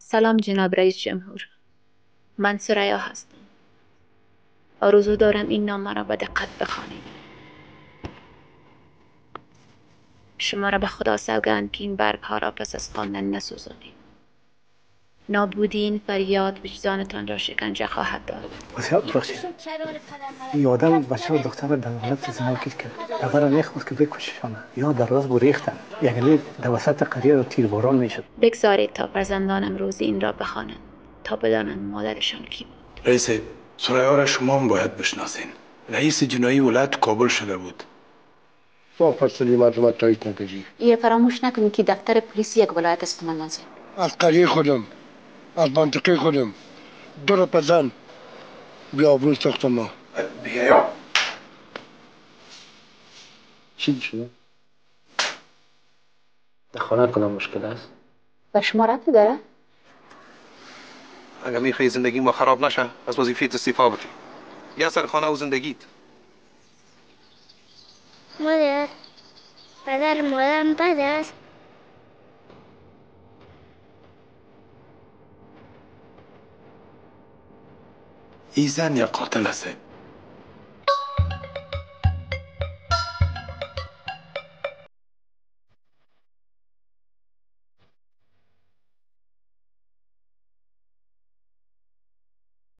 سلام جناب رئیس جمهور. من سریا هستم. آرزو دارم این نامه را به دقت بخوانید. شما را به خدا سوگند که این برگ ها را پس از خواندن نسوزانید. نابودی این فریاد وجدانتان را شکنجه خواهد داد. بخشید این آدم بچه و دختر را در حالت زناکی کرد. اول میخواست که بکششانه یا در راز بریختن. یعنی در وسط قریه تیرباران میشد. بگذارید تا فرزندانم روزی این را بخوانند تا بدانند مادرشان کی بود. رئیس سریا را شما هم باید بشناسین. رئیس جنایی ولایت کابل شده بود. فاصله معلومات تایید نکردی. یه فراموش نکنید که دفتر پلیس یک ولایت است منازل. از قریه خودم از منطقه خودم دور پزن بیا بروز تخت ما بیا چی شده؟ در خانه کدام مشکل است؟ و شما ربطی داره؟ اگر میخوای زندگی ما خراب نشه از وظیفه استعفا بدی. یا سر خانه و زندگیت. مادر پدر مادرم بد است. این زن یا قاتل است.